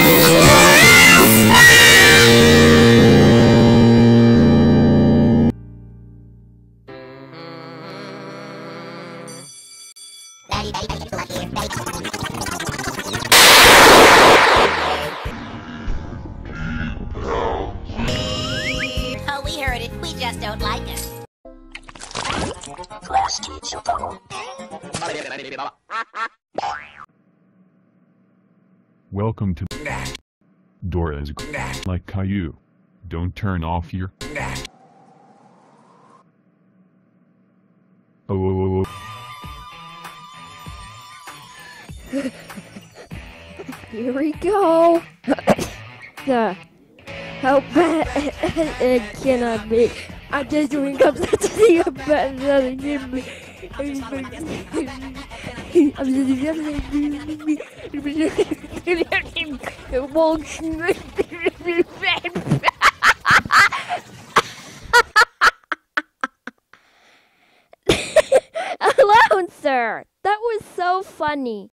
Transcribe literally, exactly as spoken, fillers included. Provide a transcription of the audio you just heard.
Oh, we heard it. We just don't like it. Welcome to Dora's like Caillou. Don't turn off your oh, oh, oh, oh. Here we go. uh, how bad it cannot be. I'm just doing something to see how bad it can be. I'm just Alone, sir. That was so funny.